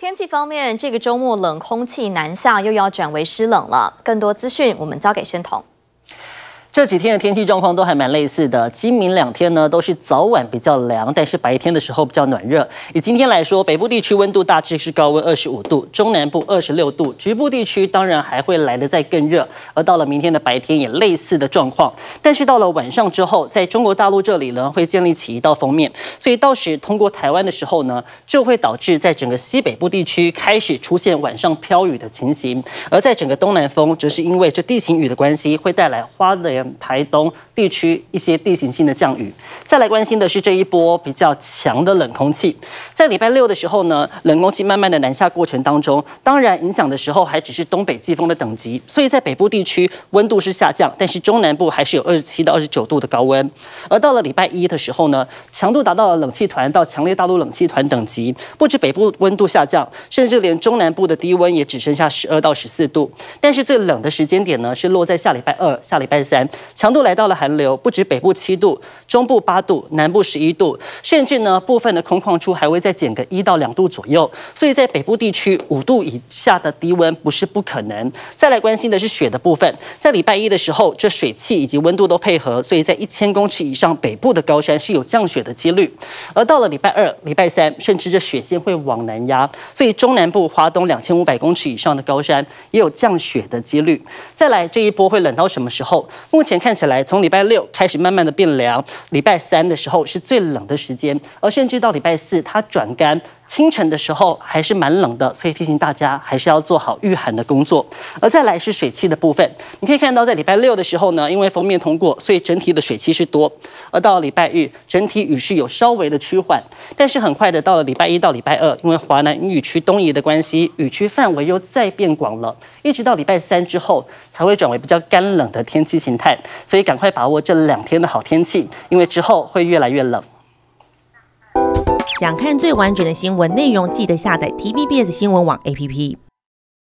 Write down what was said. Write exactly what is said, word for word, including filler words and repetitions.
天气方面，这个周末冷空气南下，又要转为湿冷了。更多资讯，我们交给宣彤。 这几天的天气状况都还蛮类似的，今明两天呢都是早晚比较凉，但是白天的时候比较暖热。以今天来说，北部地区温度大致是高温二十五度，中南部二十六度，局部地区当然还会来得再更热。而到了明天的白天也类似的状况，但是到了晚上之后，在中国大陆这里呢会建立起一道锋面，所以到时通过台湾的时候呢，就会导致在整个西北部地区开始出现晚上飘雨的情形，而在整个东南风，则是因为这地形雨的关系，会带来花莲、台东地区一些地形性的降雨。再来关心的是这一波比较强的冷空气，在礼拜六的时候呢，冷空气慢慢的南下过程当中，当然影响的时候还只是东北季风的等级，所以在北部地区温度是下降，但是中南部还是有二十七到二十九度的高温。而到了礼拜一的时候呢，强度达到了冷气团到强烈大陆冷气团等级，不止北部温度下降，甚至连中南部的低温也只剩下十二到十四度。但是最冷的时间点呢，是落在下礼拜二、下礼拜三。 强度来到了寒流，不止北部七度，中部八度，南部十一度，甚至呢部分的空旷处还会再减个一到两度左右。所以在北部地区五度以下的低温不是不可能。再来关心的是雪的部分，在礼拜一的时候，这水汽以及温度都配合，所以在一千公尺以上北部的高山是有降雪的几率。而到了礼拜二、礼拜三，甚至这雪线会往南压，所以中南部、华东两千五百公尺以上的高山也有降雪的几率。再来这一波会冷到什么时候？目前看起来，从礼拜六开始慢慢的变凉，礼拜三的时候是最冷的时间，而甚至到礼拜四它转干，清晨的时候还是蛮冷的，所以提醒大家还是要做好御寒的工作。而再来是水汽的部分，你可以看到在礼拜六的时候呢，因为锋面通过，所以整体的水汽是多，而到了礼拜日，整体雨势有稍微的趋缓，但是很快的到了礼拜一到礼拜二，因为华南雨区东移的关系，雨区范围又再变广了，一直到礼拜三之后才会转为比较干冷的天气形态。 所以赶快把握这两天的好天气，因为之后会越来越冷。 想看最完整的新闻内容，记得下载 T V B S 新闻网 A P P。